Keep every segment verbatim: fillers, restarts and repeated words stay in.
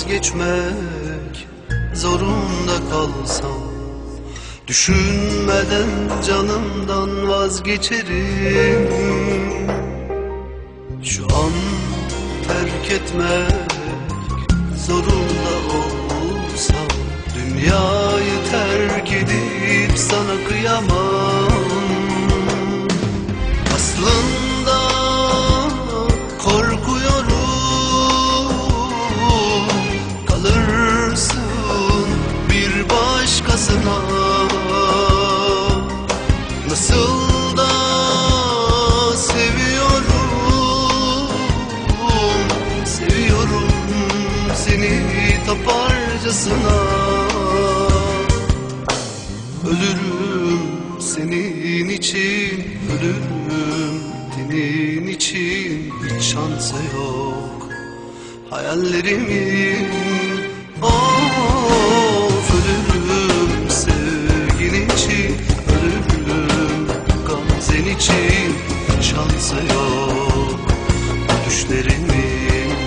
vazgeçmek zorunda kalsam, düşünmeden canımdan vazgeçerim. Şu an terk etmek zorunda olsam, dünyayı terk edip sana kıyamam. Aslında korkuyorum, kalırsın bir başkasına. Nasıl da seviyorum, seviyorum seni taparcasına. Ölürüm senin için, ölürüm senin için. Hiç şansı yok hayallerimin. Of, ölürüm sevgin için, ölürüm gamzen için. Hiç şansı yok düşlerimin.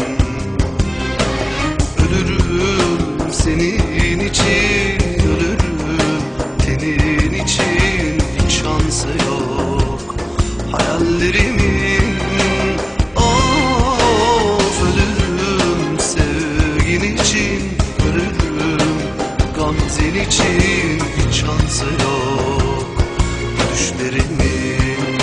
Ölürüm senin için, ölürüm senin için. Hiç şansı yok hayallerimin. Of, ölürüm sevgin için, ölürüm gamzen için. Hiç şansı yok düşlerimin.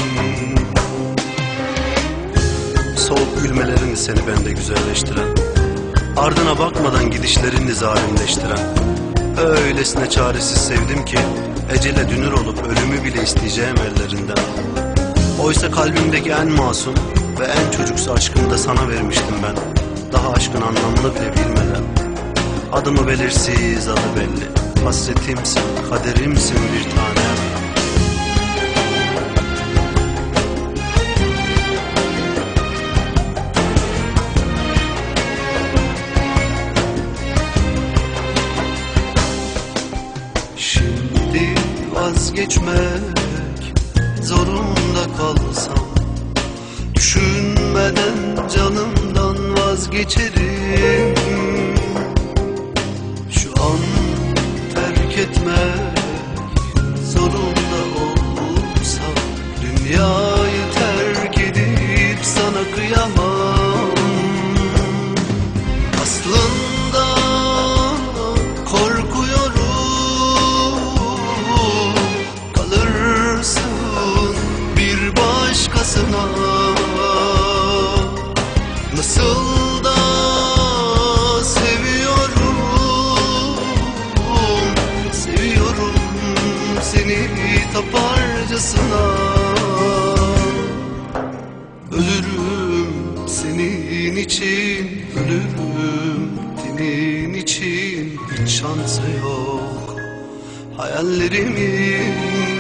Soğuk gülmelerini seni bende güzelleştiren, ardına bakmadan gidişlerini zalimleştiren, öylesine çaresiz sevdim ki ecele dünür olup ölümü bile isteyeceğim ellerinden. Oysa kalbimdeki en masum ve en çocuksu aşkımı da sana vermiştim ben, daha aşkın anlamını bile bilmeden. Adımı belirsiz, adı belli, hasretimsin, kaderimsin bir tanem. Şimdi vazgeçmek zorunda kalsam, düşünmeden canımdan vazgeçerim. Şu an terk etmek zorunda olsam, dünyayı terk edip sana kıyamam. Aslında korkuyorum, kalırsın bir başkasına. Nasıl da seviyorum, seviyorum seni taparcasına. Ölürüm senin için, ölürüm senin için. Hiç şansı yok hayallerimin.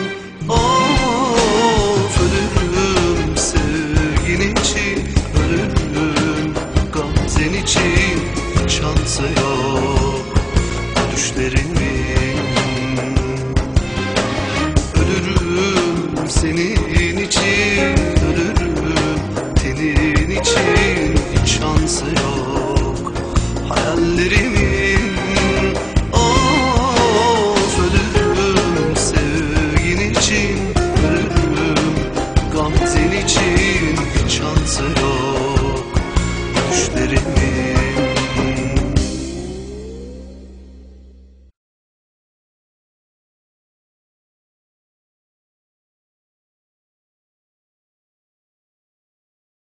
Of, ölürüm sevgin için, ölürüm gamzen için. Hiç şansı yok düşlerimin. Ölürüm senin için, ölürüm senin için. Hiç şansı yok hayallerimin.